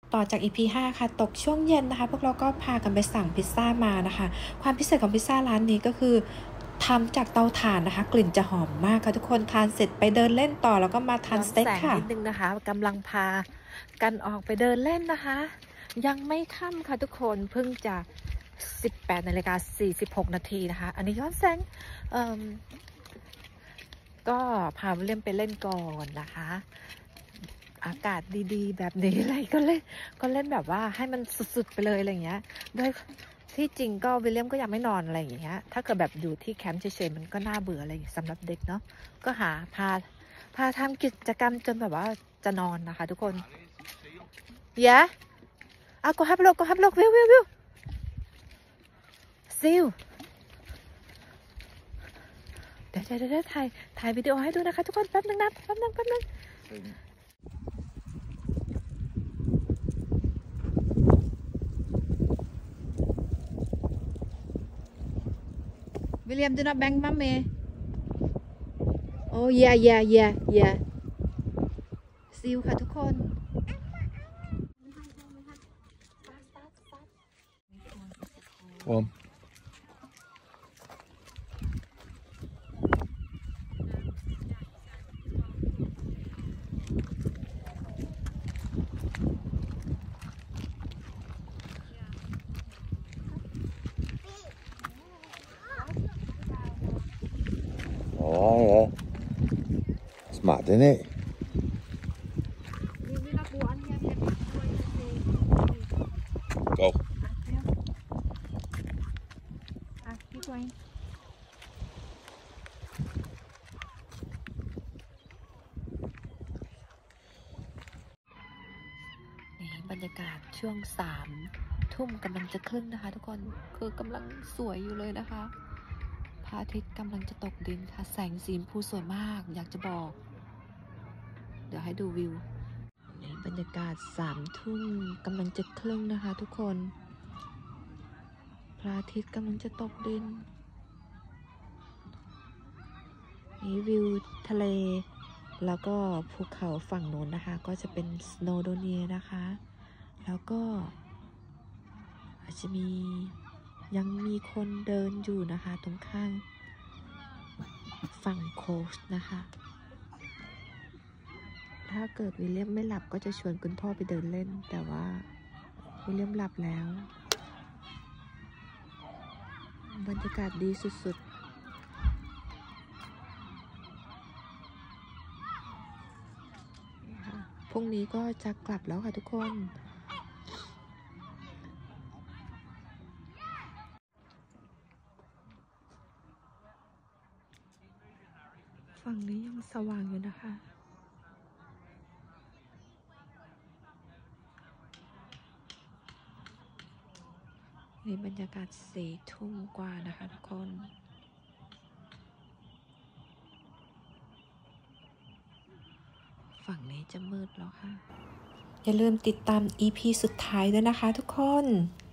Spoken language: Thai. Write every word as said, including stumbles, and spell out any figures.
ต่อจาก อี พี ห้า ค่ะตกช่วงเย็นนะคะพวกเราก็พากันไปสั่งพิซซ่ามานะคะความพิเศษของพิซซ่าร้านนี้ก็คือทำจากเตาถ่านนะคะกลิ่นจะหอมมากค่ะทุกคนทานเสร็จไปเดินเล่นต่อแล้วก็มาทานสเต็กค่ะนิดนึงนะคะกำลังพากันออกไปเดินเล่นนะคะยังไม่ค่ำค่ะทุกคนเพิ่งจะสิบแปดนาฬิกาสี่สิบหกนาทีนะคะอันนี้ย้อนแสงก็พาวิลเลียมไปเล่นก่อนนะคะอากาศดีๆแบบนี้อะไรก็เล่นก็เล่นแบบว่าให้มันสุดๆไปเลยอะไรอย่างเงี้ยด้วยที่จริงก็วิลเลียมก็ยังไม่นอนอะไรอย่างเงี้ยถ้าเกิดแบบอยู่ที่แคมป์เฉยๆมันก็น่าเบื่ออะไรสำหรับเด็กเนาะก็หาพาพาทำกิจกรรมจนแบบว่าจะนอนนะคะทุกคนเยอะเอาก็ฮับโลกก็ฮับโลกวิววิววิวซิลเดี๋ยวเดี๋ยวเดี๋ยวถ่ายถ่ายวิดีโอให้ดูนะคะทุกคนแป๊บนึงนะแป๊บนึงแป๊บนึงวิลเลียม do not bang mommy oh yeah yeah yeah yeah ซิลค่ะทุกคนวอมOh, yeah. It's mad, isn't it? Go. Going. นี่บรรยากาศช่วงสามทุ่มกำลังจะครึ่งนะคะทุกคนคือกำลังสวยอยู่เลยนะคะพระอาทิตย์กำลังจะตกดินค่ะแสงสีชมพูสวยมากอยากจะบอกเดี๋ยวให้ดูวิวนี่บรรยากาศสามทุ่มกำลังจะครึ่งนะคะทุกคนพระอาทิตย์กำลังจะตกดินนี่วิวทะเลแล้วก็ภูเขาฝั่งโน้นนะคะก็จะเป็นสโนว์โดเนียนะคะแล้วก็อาจจะมียังมีคนเดินอยู่นะคะตรงข้างฝั่งโคสต์นะคะถ้าเกิดวิลเลียมไม่หลับก็จะชวนคุณพ่อไปเดินเล่นแต่ว่าวิลเลียมหลับแล้วบรรยากาศดีสุดๆพรุ่งนี้ก็จะกลับแล้วค่ะทุกคนฝั่งนี้ยังสว่างอยู่นะคะนี่บรรยากาศสี่ทุ่มกว่านะคะทุกคนฝั่งนี้จะมืดแล้วค่ะอย่าลืมติดตาม อี พี สุดท้ายด้วยนะคะทุกคน